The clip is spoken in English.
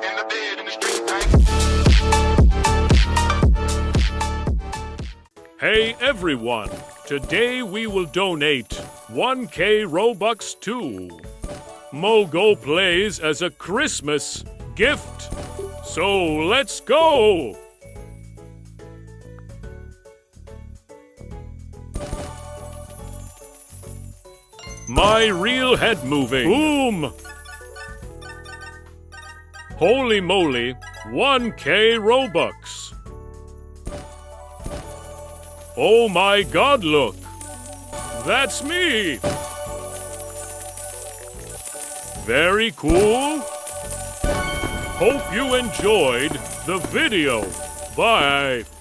in the bed, in the street, Hey everyone! Today we will donate 1K Robux to Mogo Plays as a Christmas gift. So let's go! My real head moving. Boom! Holy moly, 1K Robux. Oh my god, look! That's me! Very cool. Hope you enjoyed the video. Bye!